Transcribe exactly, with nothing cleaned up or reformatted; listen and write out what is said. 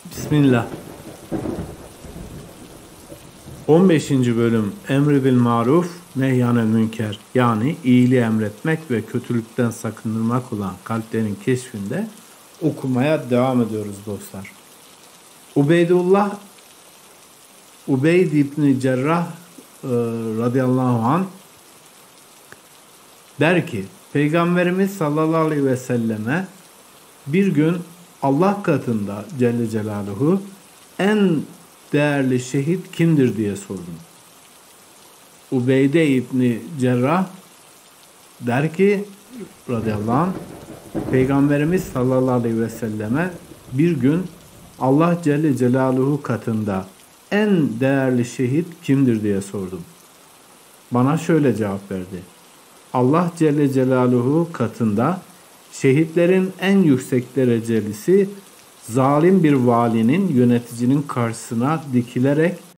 Bismillah. on beşinci bölüm Emri bil maruf, nehyanel münker, yani iyiliği emretmek ve kötülükten sakındırmak olan kalplerin keşfinde okumaya devam ediyoruz dostlar. Ubeydullah Ubeyd İbni Cerrah e, radıyallahu anh der ki, Peygamberimiz sallallahu aleyhi ve selleme bir gün Allah katında Celle Celaluhu en değerli şehit kimdir diye sordum. Ubeyde İbni Cerrah der ki radıyallahu anh, Peygamberimiz sallallahu aleyhi ve selleme bir gün Allah Celle Celaluhu katında en değerli şehit kimdir diye sordum. Bana şöyle cevap verdi. Allah Celle Celaluhu katında şehitlerin en yüksek derecelisi zalim bir valinin, yöneticinin karşısına dikilerek